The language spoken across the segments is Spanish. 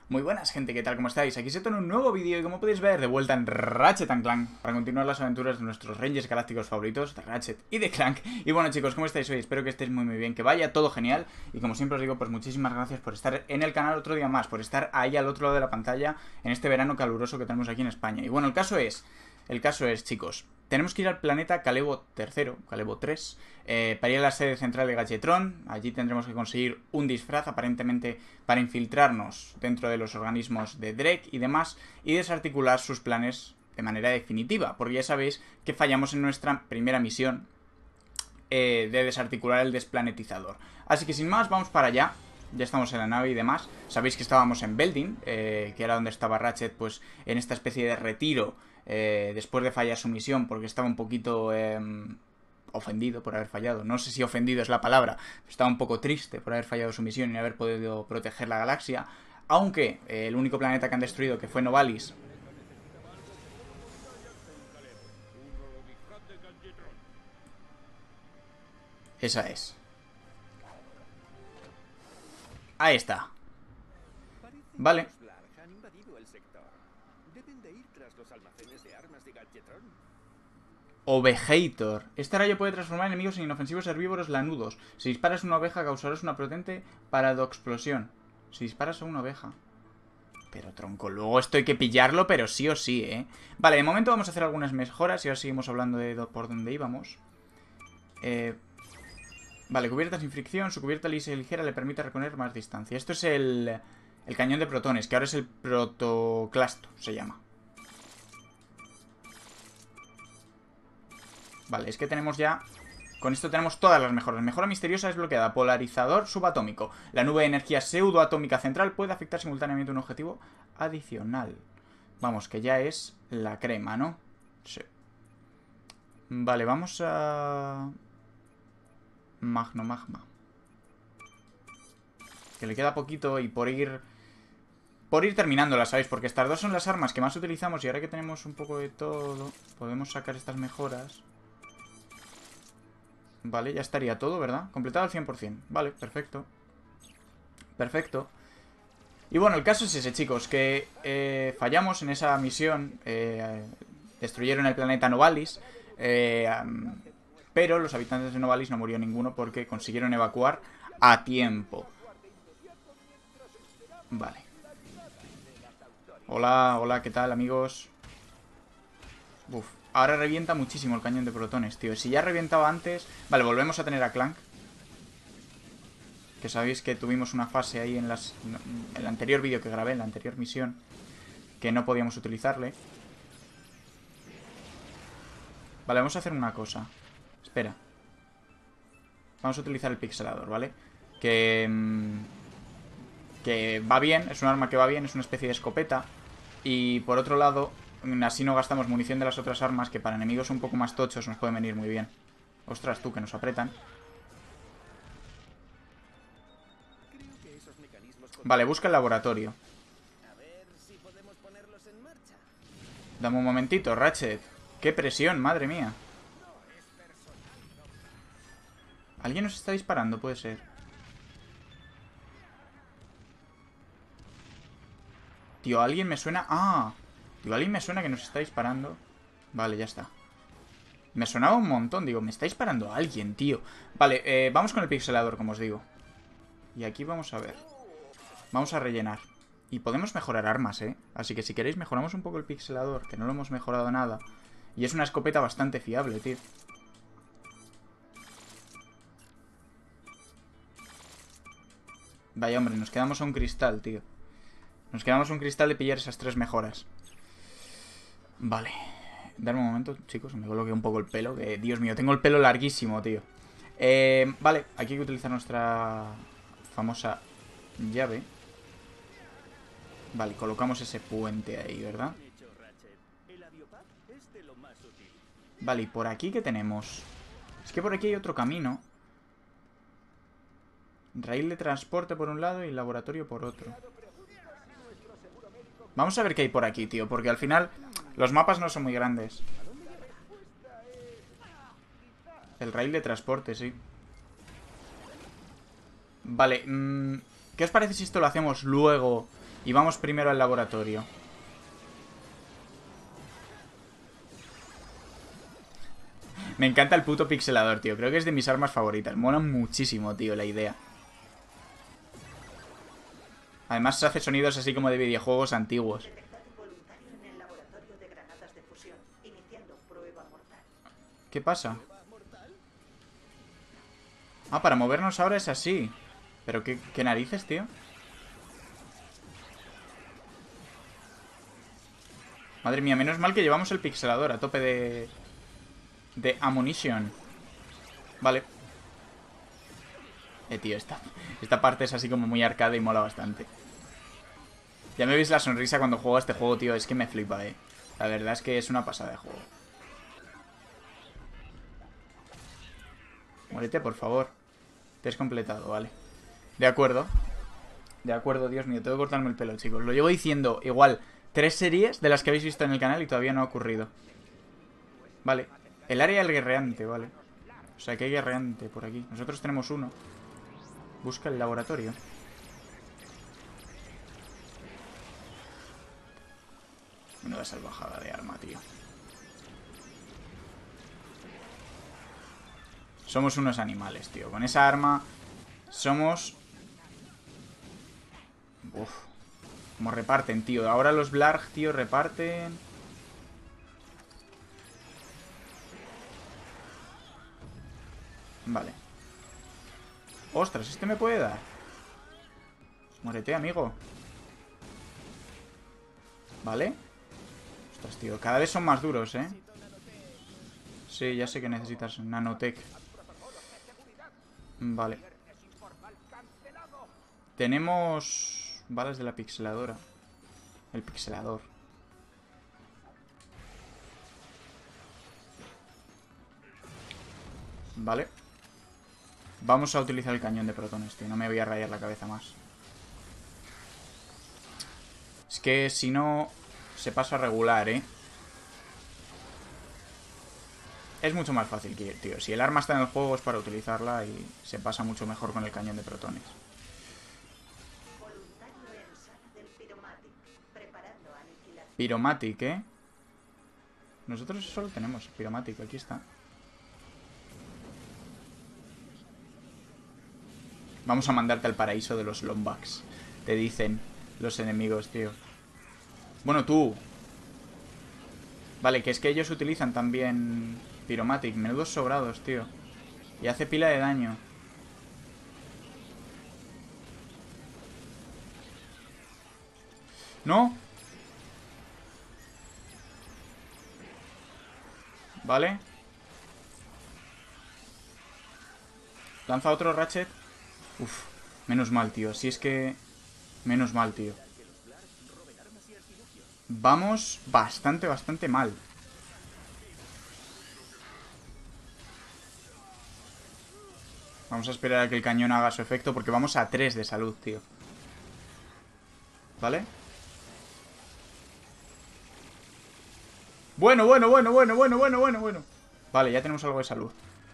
Muy buenas gente, ¿qué tal? ¿Cómo estáis? Aquí Seto en un nuevo vídeo y como podéis ver, de vuelta en Ratchet Clank para continuar las aventuras de nuestros Rangers galácticos favoritos, de Ratchet y de Clank. Y bueno chicos, ¿cómo estáis hoy? Espero que estéis muy bien, que vaya todo genial. Y como siempre os digo, pues muchísimas gracias por estar en el canal otro día más, por estar ahí al otro lado de la pantalla en este verano caluroso que tenemos aquí en España. Y bueno, el caso es, chicos, tenemos que ir al planeta Kalebo III, Kalebo 3, para ir a la sede central de Gadgetron. Allí tendremos que conseguir un disfraz, aparentemente para infiltrarnos dentro de los organismos de Drake y demás, y desarticular sus planes de manera definitiva, porque ya sabéis que fallamos en nuestra primera misión de desarticular el desplanetizador. Así que sin más, vamos para allá. Ya estamos en la nave y demás. Sabéis que estábamos en Belding, que era donde estaba Ratchet, pues en esta especie de retiro después de fallar su misión, porque estaba un poquito ofendido por haber fallado. No sé si ofendido es la palabra, estaba un poco triste por haber fallado su misión y no haber podido proteger la galaxia. Aunque el único planeta que han destruido, que fue Novalis. Esa es. Ahí está. Parece que Vale. los Blarg han invadido el sector. Deben de ir tras los almacenes de armas de Gadgetron. Ovejator. Este rayo puede transformar enemigos en inofensivos herbívoros lanudos. Si disparas a una oveja, causarás una potente paradoexplosión. Si disparas a una oveja. Pero tronco, luego esto hay que pillarlo, pero sí o sí, ¿eh? Vale, de momento vamos a hacer algunas mejoras y ahora seguimos hablando de por dónde íbamos. Vale, cubierta sin fricción. Su cubierta lisa y ligera le permite recorrer más distancia. Esto es el cañón de protones, que ahora es el protoclasto, se llama. Vale, es que tenemos ya... Con esto tenemos todas las mejoras. Mejora misteriosa desbloqueada. Polarizador subatómico. La nube de energía pseudoatómica central puede afectar simultáneamente un objetivo adicional. Vamos, que ya es la crema, ¿no? Sí. Vale, vamos a... Magma. Que le queda poquito y por ir... Por ir terminándola, ¿sabéis? Porque estas dos son las armas que más utilizamos y ahora que tenemos un poco de todo, podemos sacar estas mejoras. Vale, ya estaría todo, ¿verdad? Completado al 100%. Vale, perfecto. Perfecto. Y bueno, el caso es ese, chicos, que fallamos en esa misión. Destruyeron el planeta Novalis. Pero los habitantes de Novalis no murió ninguno porque consiguieron evacuar a tiempo. Vale. Hola, hola, ¿qué tal, amigos? Uf, ahora revienta muchísimo el cañón de protones, tío. Si ya reventaba antes... Vale, volvemos a tener a Clank. Que sabéis que tuvimos una fase ahí en el anterior vídeo que grabé, en la anterior misión, que no podíamos utilizarle. Vale, vamos a hacer una cosa. Espera. Vamos a utilizar el pixelador, ¿vale? Que va bien, es un arma que va bien, es una especie de escopeta. Y por otro lado, así no gastamos munición de las otras armas, que para enemigos un poco más tochos nos pueden venir muy bien. Ostras, tú, que nos apretan. Creo que esos mecanismos Vale, controlan busca el la laboratorio. energía. A ver si podemos ponerlos en marcha. Dame un momentito, Ratchet. ¡Qué presión, madre mía! ¿Alguien nos está disparando? Puede ser. Tío, alguien me suena... ¡Ah! Tío, alguien me suena que nos está disparando. Vale, ya está. Me sonaba un montón, digo, me está disparando alguien, tío. Vale, vamos con el pixelador, como os digo. Y aquí vamos a ver. Vamos a rellenar. Y podemos mejorar armas, ¿eh? Así que si queréis mejoramos un poco el pixelador, que no lo hemos mejorado nada. Y es una escopeta bastante fiable, tío. Vaya, hombre, nos quedamos a un cristal, tío. Nos quedamos a un cristal de pillar esas tres mejoras. Vale. Dame un momento, chicos, me coloqué un poco el pelo. Que, Dios mío, tengo el pelo larguísimo, tío. Vale, aquí hay que utilizar nuestra famosa llave. Vale, colocamos ese puente ahí, ¿verdad? Bien hecho, Ratchet. El aviopad es de lo más útil. Vale, ¿y por aquí qué tenemos? Es que por aquí hay otro camino. Raíl de transporte por un lado y laboratorio por otro. Vamos a ver qué hay por aquí, tío, porque al final los mapas no son muy grandes. El rail de transporte, sí. Vale, ¿qué os parece si esto lo hacemos luego Y vamos primero al laboratorio. Me encanta el puto pixelador, tío. Creo que es de mis armas favoritas. Mola muchísimo, tío, la idea. Además hace sonidos así como de videojuegos antiguos. ¿Qué pasa? Ah, para movernos ahora es así. ¿Pero qué narices, tío? Madre mía, menos mal que llevamos el pixelador a tope de ammunition. Vale. Tío, esta parte es así como muy arcade y mola bastante. Ya me veis la sonrisa cuando juego a este juego, tío. Es que me flipa, La verdad es que es una pasada de juego. Muérete, por favor. Te has completado, vale. De acuerdo. De acuerdo, Dios mío. Tengo que cortarme el pelo, chicos. Lo llevo diciendo igual 3 series de las que habéis visto en el canal y todavía no ha ocurrido. Vale. El área del guerreante, vale. O sea que hay guerreante por aquí. Nosotros tenemos uno. Busca el laboratorio. Menuda salvajada de arma, tío. Somos unos animales, tío. Con esa arma somos... Uf. Como reparten, tío. Ahora los Blarg, tío, reparten... Vale. Ostras, este me puede dar. Muérete, amigo. Vale. Ostras, tío. Cada vez son más duros, Sí, ya sé que necesitas nanotech. Vale. Tenemos balas de la pixeladora. El pixelador. Vale. Vamos a utilizar el cañón de protones, tío. No me voy a rayar la cabeza más. Es que si no... Se pasa a regular, Es mucho más fácil que ir, tío. Si el arma está en el juego es para utilizarla y se pasa mucho mejor con el cañón de protones. Pyromatic, Nosotros solo tenemos Pyromatic, aquí está. Vamos a mandarte al paraíso de los Lombax. Te dicen los enemigos, tío. Bueno, tú. Vale, que es que ellos utilizan también Pyromatic. Menudos sobrados, tío. Y hace pila de daño. ¡No! Vale. Lanza otro Ratchet. Uf, menos mal, tío. Si es que... Menos mal, tío. Vamos bastante mal. Vamos a esperar a que el cañón haga su efecto porque vamos a 3 de salud, tío. ¿Vale? Bueno. Vale, ya tenemos algo de salud.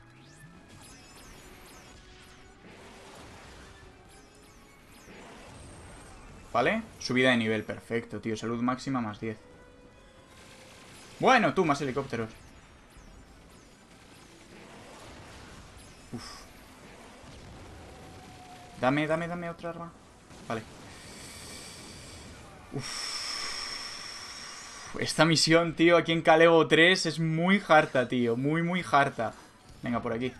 ¿Vale? Subida de nivel, perfecto, tío. Salud máxima más 10. Bueno, tú, más helicópteros. Uf. Dame otra arma. Vale. Uf. Esta misión, tío, aquí en Kalebo 3 es muy harta, tío. Muy harta. Venga, por aquí.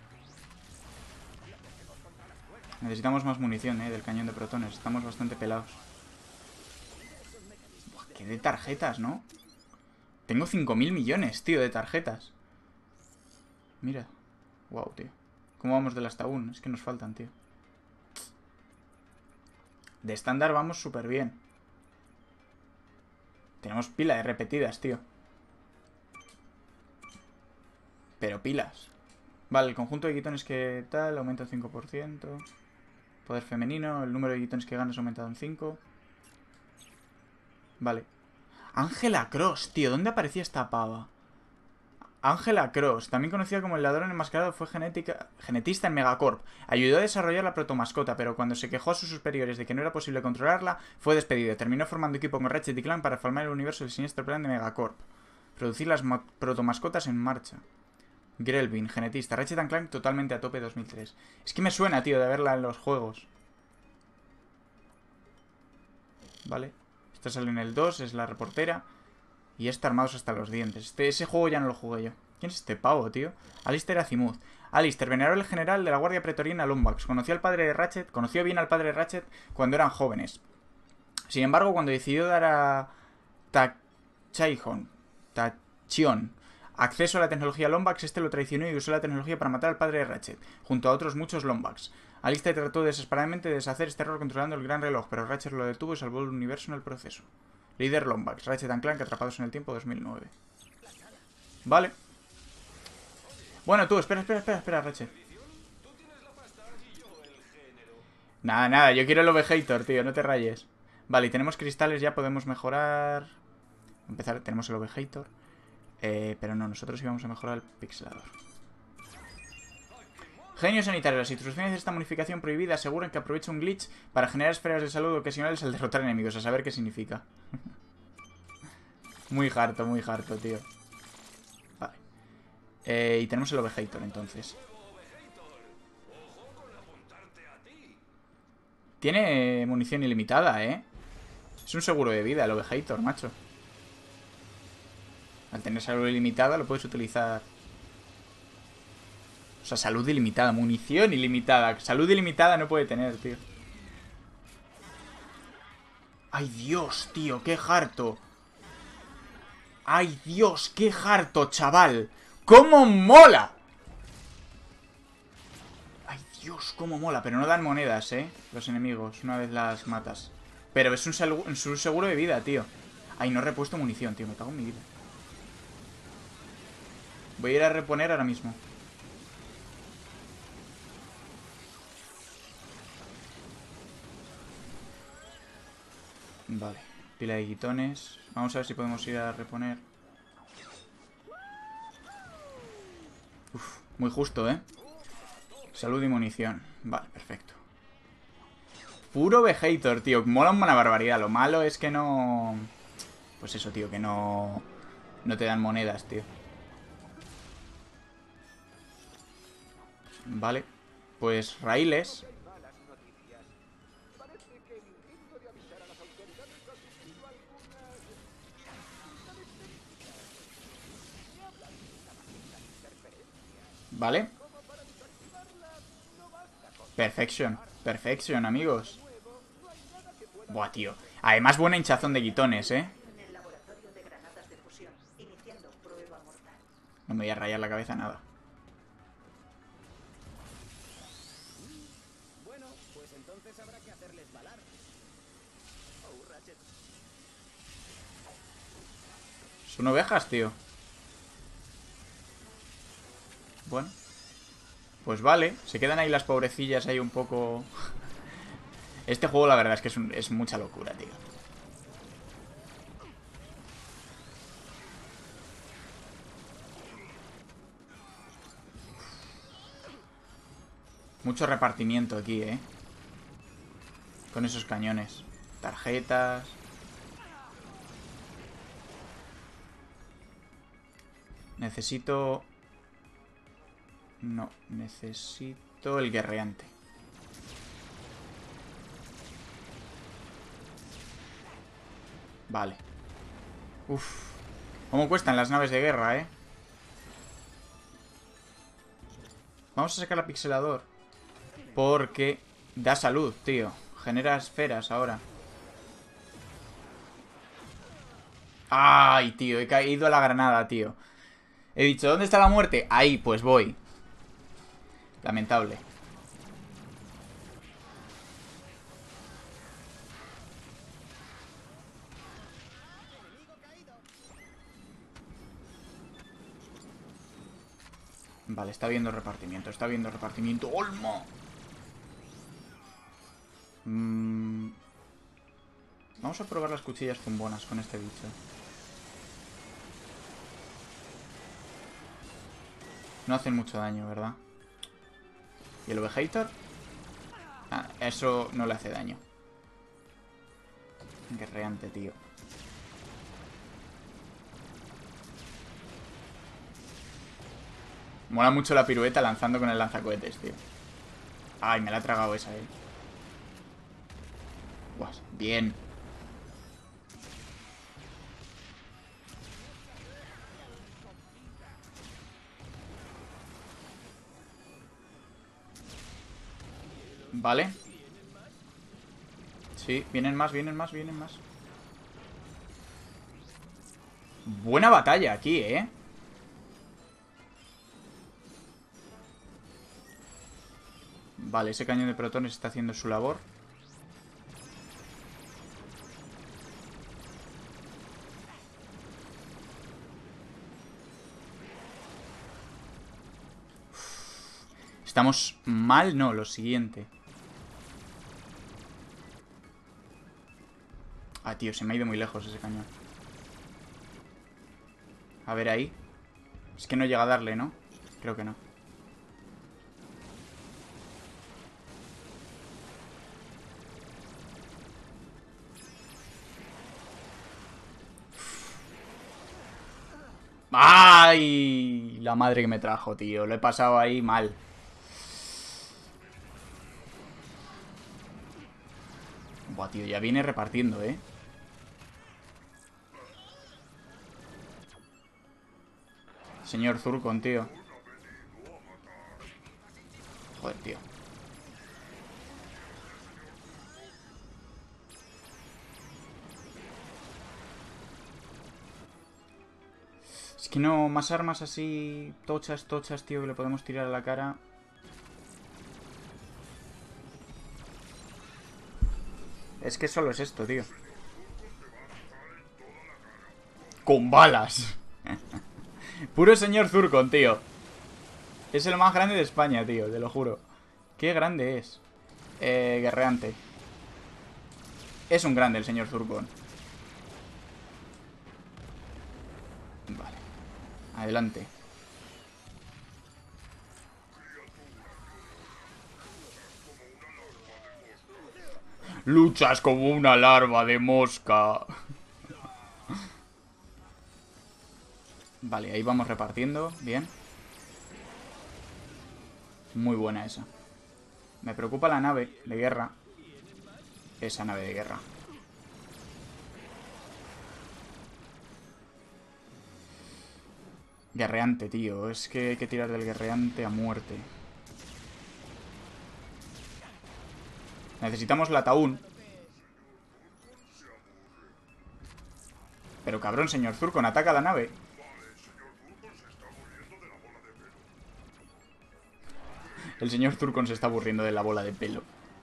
Necesitamos más munición, del cañón de protones. Estamos bastante pelados. Buah, qué de tarjetas, ¿no? Tengo 5.000 millones, tío, de tarjetas. Mira. Wow, tío. ¿Cómo vamos del hasta 1? Es que nos faltan, tío. De estándar vamos súper bien. Tenemos pila de repetidas, tío. Pero pilas. Vale, el conjunto de guitones que tal aumenta un 5%. Poder femenino. El número de guitones que ganas aumenta un 5. Vale. Ángela Cross, tío. ¿Dónde aparecía esta pava? Angela Cross, también conocida como el ladrón enmascarado, fue genetista en Megacorp. Ayudó a desarrollar la protomascota, pero cuando se quejó a sus superiores de que no era posible controlarla, fue despedido. Terminó formando equipo con Ratchet y Clank para formar el universo del siniestro plan de Megacorp. Producir las protomascotas en marcha. Grelvin, genetista. Ratchet Clank totalmente a tope 2003. Es que me suena, tío, de verla en los juegos. Vale. Esta sale en el 2, es la reportera. Y está armados hasta los dientes. Ese juego ya no lo jugué yo. ¿Quién es este pavo, tío? Alistair Azimuth. Alistair, venerable general de la Guardia Pretoriana Lombax. Conoció bien al padre de Ratchet cuando eran jóvenes. Sin embargo, cuando decidió dar a Tachion acceso a la tecnología Lombax, este lo traicionó y usó la tecnología para matar al padre de Ratchet, junto a otros muchos Lombax. Alistair trató desesperadamente de deshacer este error controlando el gran reloj, pero Ratchet lo detuvo y salvó el universo en el proceso. Líder Lombax, Ratchet Clank atrapados en el tiempo 2009. Vale. Bueno, tú, espera, Ratchet. Nada, yo quiero el Ovejator, tío, no te rayes. Vale, y tenemos cristales, ya podemos mejorar. Empezar, tenemos el Ovejator. Pero no, nosotros íbamos a mejorar el pixelador. Genio sanitario. Las instrucciones de esta modificación prohibida aseguran que aprovecha un glitch para generar esferas de salud ocasionales al derrotar enemigos. A saber qué significa. Muy harto, tío. Vale. Y tenemos el Ovejator, entonces. Tiene munición ilimitada, ¿eh? Es un seguro de vida el Ovejator, macho. Al tener salud ilimitada lo puedes utilizar. O sea, salud ilimitada, munición ilimitada. Salud ilimitada no puede tener, tío. ¡Ay, Dios, tío! ¡Qué harto! ¡Ay, Dios! ¡Qué harto, chaval! ¡Cómo mola! ¡Ay, Dios! ¡Cómo mola! Pero no dan monedas, ¿eh? Los enemigos, una vez las matas. Pero es un seguro de vida, tío. Ay, no he repuesto munición, tío. Me cago en mi vida. Voy a ir a reponer ahora mismo. Vale, pila de guitones. Vamos a ver si podemos ir a reponer. Uf, muy justo, ¿eh? Salud y munición. Vale, perfecto. Puro Vegator, tío. Mola una barbaridad. Lo malo es que no... Pues eso, tío, que no... No te dan monedas, tío. Vale. Pues raíles. Vale. Perfection, amigos. Buah, tío. Además, buena hinchazón de guitones, ¿eh? No me voy a rayar la cabeza nada. Bueno, pues entonces habrá que hacerles balar. Oh, Ratchet. Son ovejas, tío. Bueno. Pues vale. Se quedan ahí las pobrecillas ahí un poco... Este juego la verdad es que es mucha locura, tío. Mucho repartimiento aquí, ¿eh? Con esos cañones. Tarjetas. Necesito... No, necesito el guerreante. Vale. Uf. ¿Cómo cuestan las naves de guerra, eh? Vamos a sacar a pixelador. Porque da salud, tío. Genera esferas ahora. ¡Ay, tío! He caído a la granada, tío. He dicho, ¿dónde está la muerte? Ahí, pues voy. Lamentable. Vale, está viendo repartimiento. Está viendo repartimiento. ¡Olmo! Vamos a probar las cuchillas zumbonas con este bicho. No hacen mucho daño, ¿verdad? ¿Y el Ovejator? Ah, eso no le hace daño. Guerreante, tío. Mola mucho la pirueta lanzando con el lanzacohetes, tío. Ay, me la ha tragado esa, Buah, bien. Vale. Sí, vienen más, vienen más, vienen más. Buena batalla aquí, Vale, ese cañón de protones está haciendo su labor. Estamos mal, no, lo siguiente. Ah, tío, se me ha ido muy lejos ese cañón. A ver ahí. Es que no llega a darle, ¿no? Creo que no. ¡Ay! La madre que me trajo, tío. Lo he pasado ahí mal. Buah, tío, ya viene repartiendo, Señor Zurkon, tío. Joder, tío. Es que no, más armas así tochas, tochas, tío, que le podemos tirar a la cara. Es que solo es esto, tío. Con balas. Puro señor Zurkon, tío. Es el más grande de España, tío, te lo juro. Qué grande es. Guerreante. Es un grande el señor Zurkon. Vale. Adelante. Luchas como una larva de mosca. Vale, ahí vamos repartiendo. Bien. Muy buena esa. Me preocupa la nave de guerra. Esa nave de guerra. Guerreante, tío. Es que hay que tirar del guerreante a muerte. Necesitamos la Taún. Pero cabrón, señor Zurkon, ataca la nave. El señor Zurkon se está aburriendo de la bola de pelo.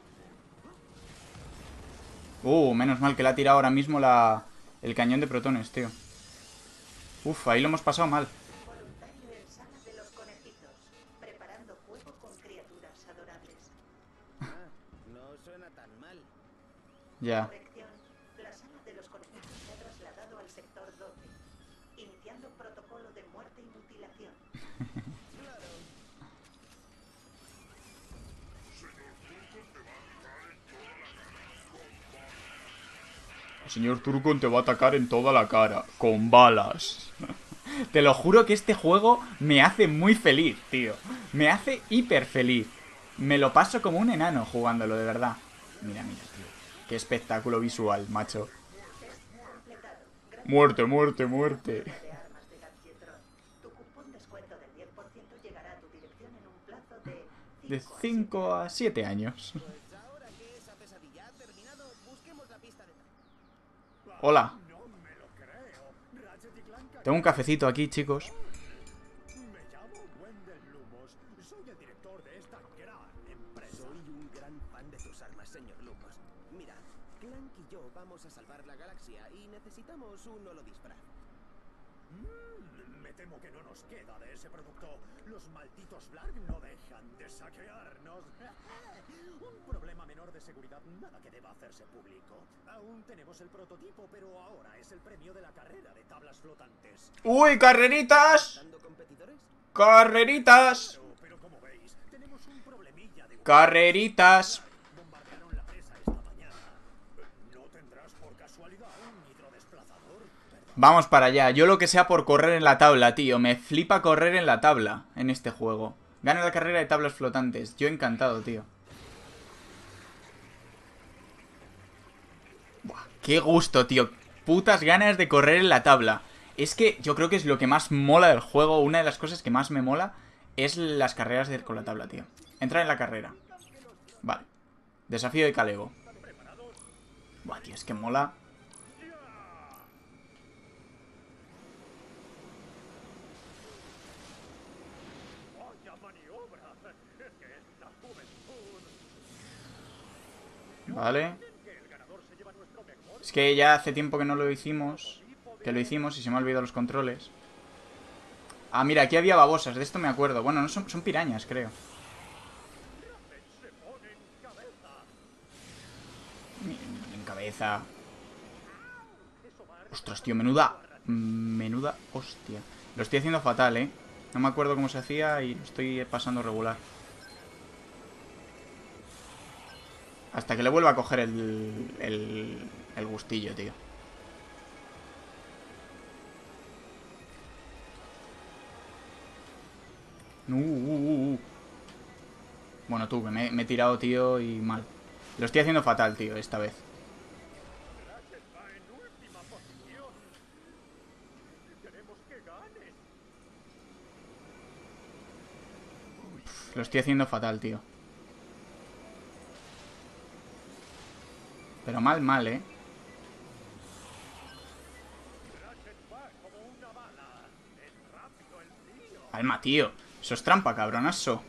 Menos mal que le ha tirado ahora mismo el cañón de protones, tío. Uf, ahí lo hemos pasado mal. Voluntario en sala de los conejitos, preparando juego con criaturas adorables. Ah, no suena tan mal. Ya. Corrección. La sala de los conejitos se ha trasladado al sector 12, iniciando protocolo de muerte y mutilación. El señor Zurkon te va a atacar en toda la cara. Con balas. Te lo juro que este juego me hace muy feliz, tío. Me hace hiper feliz. Me lo paso como un enano jugándolo, de verdad. Mira, mira, tío. Qué espectáculo visual, macho. Test completado. Gracias Muerte, por muerte, participar en el muerte. juego de armas de Gadgetron. Tu cupón descuento del 10% llegará a tu dirección en un plazo de De 5 a 7 5 a años. 7 años. Pues ahora que esa pesadilla ha terminado, busquemos la pista de tren. Hola. No me lo creo. Ratchet y Clank Tengo un cafecito aquí, chicos. Me llamo Wendell Lumos. Soy el director de esta gran empresa. Soy un gran fan de tus armas, señor Lumos. Mira, Clank y yo vamos a salvar la galaxia y necesitamos un holodisfraz. Me temo que no nos queda de ese producto. Los malditos Blarg no dejan de saquearnos. Un problema menor de seguridad, nada que deba hacerse público. Aún tenemos el prototipo, pero ahora es el premio de la carrera de tablas flotantes. ¡Uy, carreritas! ¿Dando competidores? ¡Carreritas! Pero como veis, tenemos un problemilla de... ¡Carreritas! Bombardearon la presa esta mañana. ¿No tendrás por casualidad un hidrodesplazador? ¿Verdad? Vamos para allá. Yo lo que sea por correr en la tabla, tío. Me flipa correr en la tabla en este juego. Gana la carrera de tablas flotantes. Yo encantado, tío. Buah, qué gusto, tío. Putas ganas de correr en la tabla. Es que yo creo que es lo que más mola del juego. Una de las cosas que más me mola es las carreras con la tabla, tío. Entrar en la carrera. Vale. Desafío de Calego. Buah, tío, es que mola. ¡Vaya maniobra! Es que esta juventud... Vale. que el ganador se lleva nuestro mejor... Es que ya hace tiempo que no lo hicimos. Que lo hicimos y se me han olvidado los controles. Ah, mira, aquí había babosas. De esto me acuerdo. Bueno, no son pirañas, creo. se pone en cabeza. En cabeza. Ostras, tío, menuda hostia. Lo estoy haciendo fatal, ¿eh? No me acuerdo cómo se hacía y lo estoy pasando regular. Hasta que le vuelva a coger el gustillo, tío. Bueno, tú, que me he tirado, tío, y mal. Lo estoy haciendo fatal, tío, esta vez. Ratchet va en última posición. Queremos que gane. Lo estoy haciendo fatal, tío. Pero mal, ¿eh? Ratchet va como una bala. Es rápido el tío. Alma, tío. Eso es trampa, cabronazo.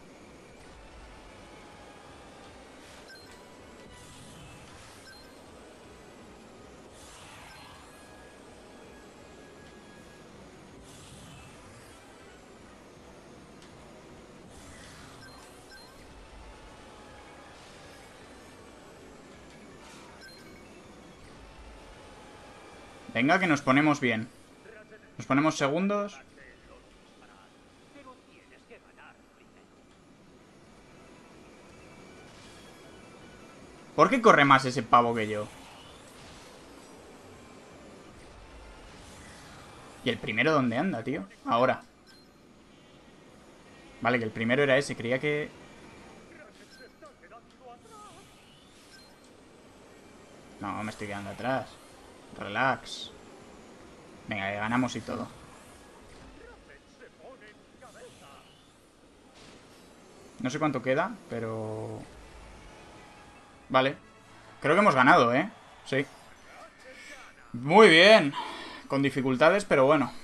Venga, que nos ponemos bien. Nos ponemos segundos. Pero tienes que ganar primero. ¿Por qué corre más ese pavo que yo? ¿Y el primero dónde anda, tío? Ahora. Vale, que el primero era ese. Creía que... No, me estoy quedando atrás. Relax. Venga, que ganamos y todo. No sé cuánto queda, pero... Vale. Creo que hemos ganado, ¿eh? Sí. Muy bien. Con dificultades, pero bueno.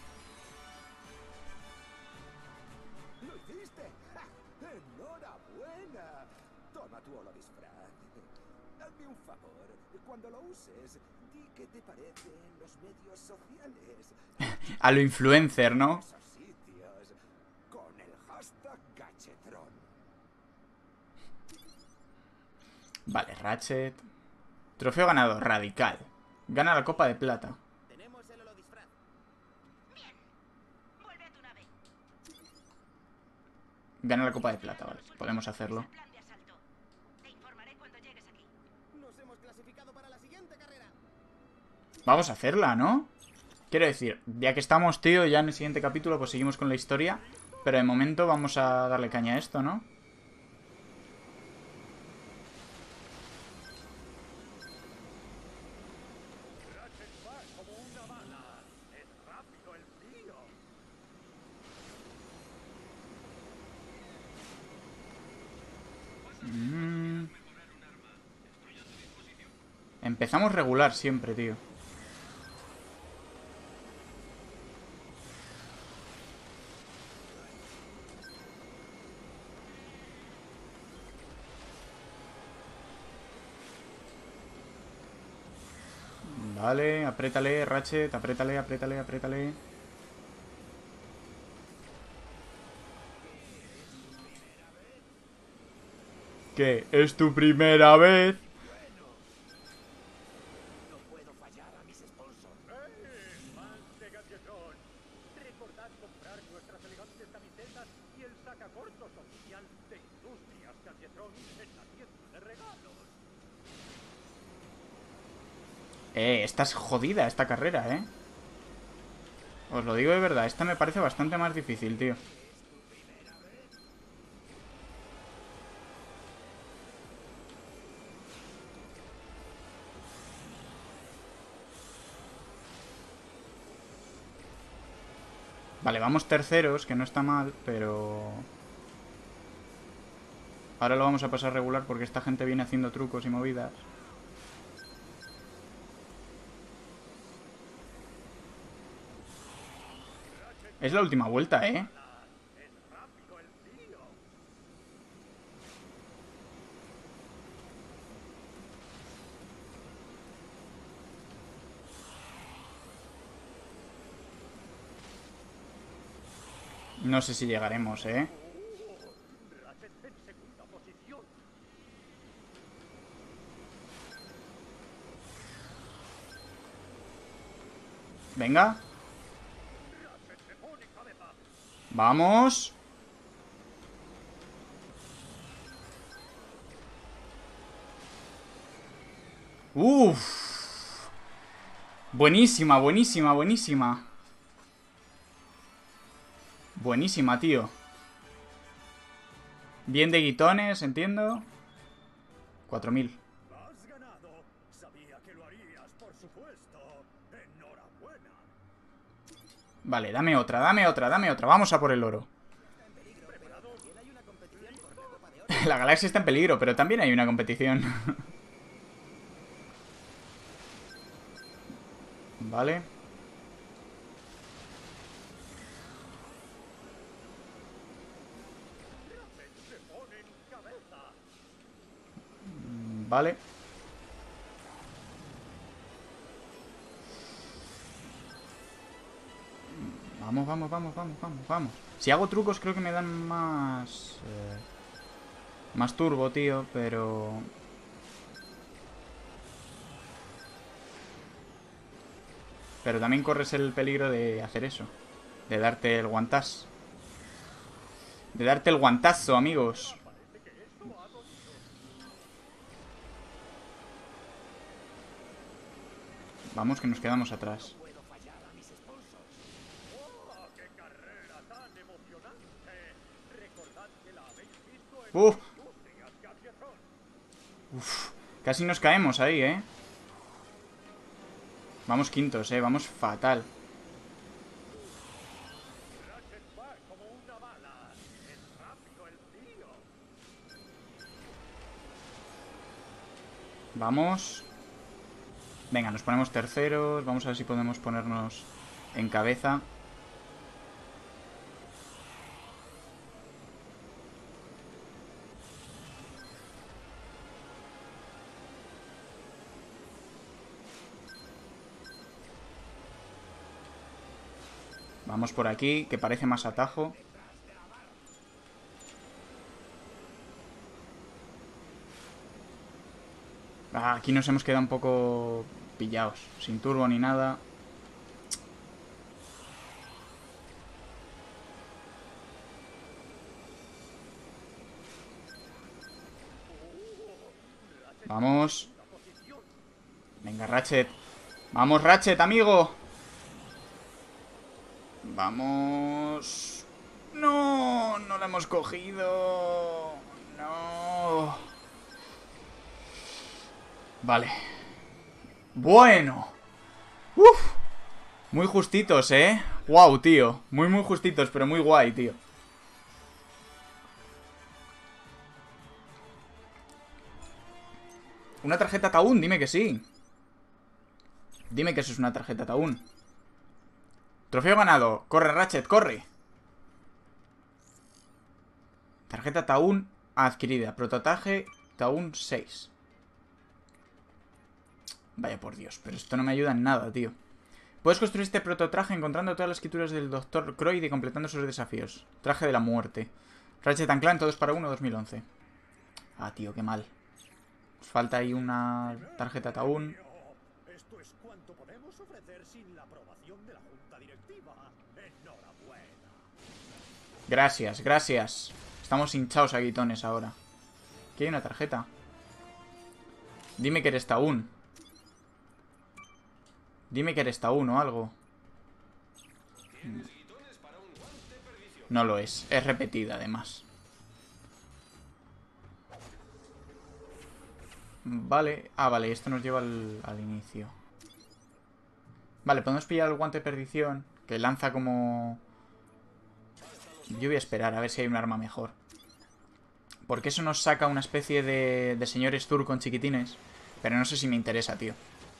¡Lo hiciste! ¡Ja! ¡Enhorabuena! Toma tu holodisfraz. Hazme un favor. Cuando lo uses, di qué te parece en los medios sociales. A lo influencer, ¿no? Esos sitios. Con el hashtag Gachetron. Vale, Ratchet. Trofeo ganado, radical. Gana la copa de plata. Tenemos el holodisfraz. Bien. Vuelve a tu nave. Gana la copa de plata, vale. Podemos hacerlo. Plan de asalto. Te informaré cuando llegues aquí. Nos hemos clasificado para la siguiente carrera. Vamos a hacerla, ¿no? Quiero decir, ya que estamos, tío, ya en el siguiente capítulo pues seguimos con la historia. Pero de momento vamos a darle caña a esto, ¿no? Ratchet va como una bala. Es rápido el tío. Empezamos regular siempre, tío. Vale, apriétale, Ratchet, apriétale. ¿Qué? ¿Es tu primera vez? No puedo fallar a mis sponsors. ¡Fans de Gadgetron! Recordad comprar nuestras elegantes camisetas y el sacacorchos oficial de Industrias Gadgetron en la tienda de regalos. Esta es jodida, esta carrera, Os lo digo de verdad, esta me parece bastante más difícil, tío. Vale, vamos terceros, que no está mal, pero... Ahora lo vamos a pasar regular porque esta gente viene haciendo trucos y movidas. Es la última vuelta, ¡Es rápido el tío! No sé si llegaremos, Ratchet en segunda posición. Venga. Ratchet se pone cabeza. Vamos. Uff. Buenísima, buenísima, buenísima. Buenísima, tío. Bien de guitones, entiendo. 4000. Has ganado. Sabía que lo harías, por supuesto. Enhorabuena. Vale, dame otra, dame otra, dame otra. Vamos a por el oro. La galaxia está en peligro, pero también hay una competición. Vale. Se pone en cabeza. Vale. Vamos, vamos, vamos, vamos, vamos, vamos. Si hago trucos creo que me dan más... más turbo, tío, pero... Pero también corres el peligro de hacer eso. De darte el guantazo. De darte el guantazo, amigos. Vamos, que nos quedamos atrás. Puedo fallar a mis sponsors. ¡Oh, qué carrera tan emocionante! Recordad que la habéis visto en Uf, Industrias Gadgetron. casi nos caemos ahí, Vamos quintos, vamos fatal. Ratchet va como una bala. Es rápido el tío. Vamos. Venga, nos ponemos terceros. Vamos a ver si podemos ponernos en cabeza. Vamos por aquí, que parece más atajo. Ah, aquí nos hemos quedado un poco pillados. Sin turbo ni nada. Vamos. Venga, Ratchet. Vamos, Ratchet, amigo. Vamos. No, no la hemos cogido. No. Vale. Bueno. Uf. Muy justitos, Wow, tío. Muy, muy justitos, pero muy guay, tío. Una tarjeta Taún, dime que sí. Dime que eso es una tarjeta Taún. Trofeo ganado. Corre, Ratchet, corre. Tarjeta Taún adquirida. Prototaje Taún 6. Vaya por Dios, pero esto no me ayuda en nada, tío. Puedes construir este prototraje encontrando todas las escrituras del Dr. Croyd y completando sus desafíos. Traje de la muerte. Ratchet & Clank, todos para uno, 2011. Ah, tío, qué mal. Nos falta ahí una tarjeta taún. Esto es cuanto podemos ofrecer sin la aprobación de la junta directiva. Enhorabuena. Gracias, gracias. Estamos hinchados a guitones ahora. Aquí hay una tarjeta. Dime que eres taún. Dime que eres taún o algo. No lo es. Es repetida, además. Vale. Ah, vale. Esto nos lleva al inicio. Vale, podemos pillar el guante de perdición. Que lanza como... Yo voy a esperar a ver si hay un arma mejor. Porque eso nos saca una especie de señores turcos chiquitines. Pero no sé si me interesa, tío.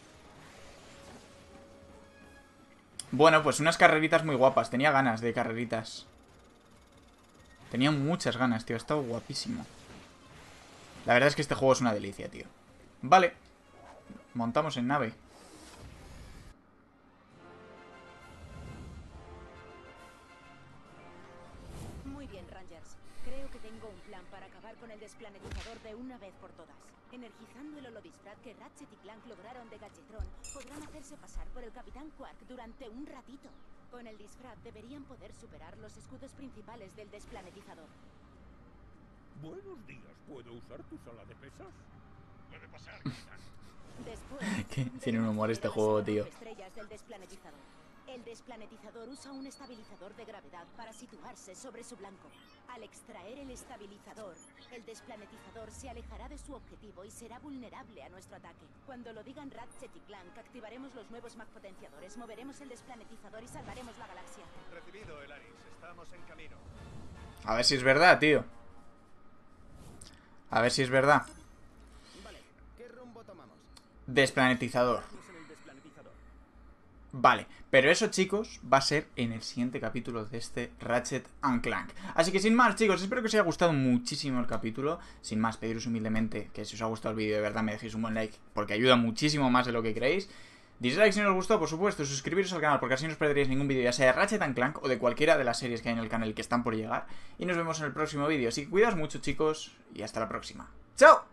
Bueno, pues unas carreritas muy guapas. Tenía ganas de carreritas. Tenía muchas ganas, tío. Ha estado guapísimo. La verdad es que este juego es una delicia, tío. Vale. Montamos en nave. Muy bien, Rangers. Creo que tengo un plan para acabar con el desplanetizador de una vez por todas. Energizando el holodisfraz que Ratchet y Clank lograron de Galletron, podrán hacerse pasar por el Capitán Quark durante un ratito. Con el disfraz deberían poder superar los escudos principales del desplanetizador. Buenos días. ¿Puedo usar tu sala de pesas? Puede pasar, capitán. Después, Tiene un humor este juego, tío. Estrellas del desplanetizador. El desplanetizador usa un estabilizador de gravedad para situarse sobre su blanco. Al extraer el estabilizador, el desplanetizador se alejará de su objetivo y será vulnerable a nuestro ataque. Cuando lo digan Ratchet y Clank, activaremos los nuevos magpotenciadores, moveremos el desplanetizador y salvaremos la galaxia. Recibido, Elaris. Estamos en camino. A ver si es verdad, tío. A ver si es verdad. Vale. ¿Qué rumbo tomamos? Desplanetizador. En el desplanetizador. Vale, pero eso, chicos, va a ser en el siguiente capítulo de este Ratchet & Clank. Así que sin más, chicos, espero que os haya gustado muchísimo el capítulo. Sin más, pediros humildemente que si os ha gustado el vídeo, de verdad me dejéis un buen like, porque ayuda muchísimo más de lo que creéis. Dislike si no os gustó, por supuesto, suscribiros al canal, porque así no os perderéis ningún vídeo, ya sea de Ratchet & Clank o de cualquiera de las series que hay en el canal y que están por llegar. Y nos vemos en el próximo vídeo. Así que cuidaos mucho, chicos, y hasta la próxima. ¡Chao!